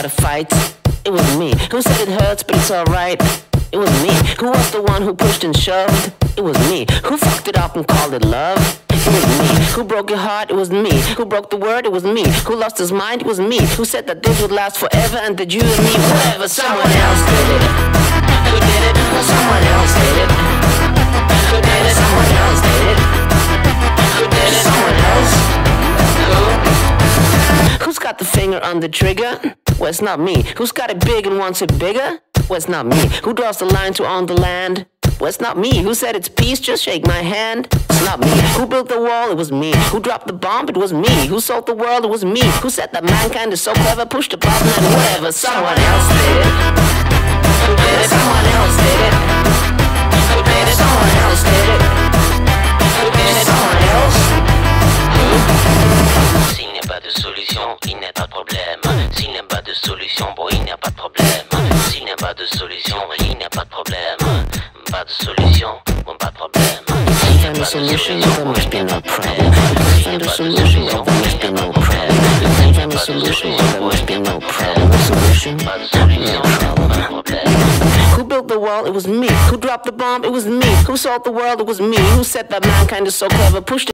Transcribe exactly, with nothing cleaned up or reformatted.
started fights? It was me. Who said it hurts but it's alright? It was me. Who was the one who pushed and shoved? It was me. Who fucked it up and called it love? It was me. Who broke your heart? It was me. Who broke the word? It was me. Who lost his mind? It was me. Who said that this would last forever and that you and me, whatever, someone else did it. Who did it? Someone else did it. Who did it? Someone else did it. Who did it? Someone else. Who? Who's got the finger on the trigger? Well, it's not me. Who's got it big and wants it bigger? Well, it's not me. Who draws the line to own the land? Well, it's not me. Who said it's peace? Just shake my hand. It's not me. Who built the wall? It was me. Who dropped the bomb? It was me. Who sold the world? It was me. Who said that mankind is so clever? Pushed the button and whatever, someone else did it. Who did it? Someone else did it. Who did it? Someone else did it. Who did it? Someone else. S'il n'y a pas de solution, il n'y a pas de problème. S'il n'y a pas de solution, bon, il n'y a pas de problème. S'il n'y a pas de solution, il n'y a pas de problème. Pas de solution, bon, pas de problème. Find a solution, there must be no problem. Find a solution, there must be no problem. Find a solution, there must be no problem. Solution, no problem. Who built the wall? It was me. Who dropped the bomb? It was me. Who sold the world? It was me. Who said that mankind is so clever? Pushed